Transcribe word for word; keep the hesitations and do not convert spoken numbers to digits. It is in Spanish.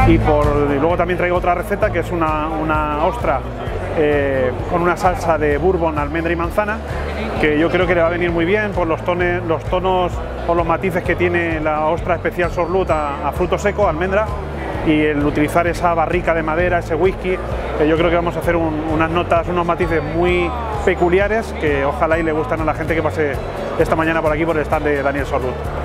y, por, y luego también traigo otra receta que es una, una ostra eh, con una salsa de bourbon, almendra y manzana, que yo creo que le va a venir muy bien por los, tones, los tonos o los matices que tiene la ostra especial Sorlut a, a fruto seco, almendra, y el utilizar esa barrica de madera, ese whisky, eh, yo creo que vamos a hacer un, unas notas, unos matices muy peculiares que ojalá y le gustan a la gente que pase esta mañana por aquí por el stand de Daniel Sorlut.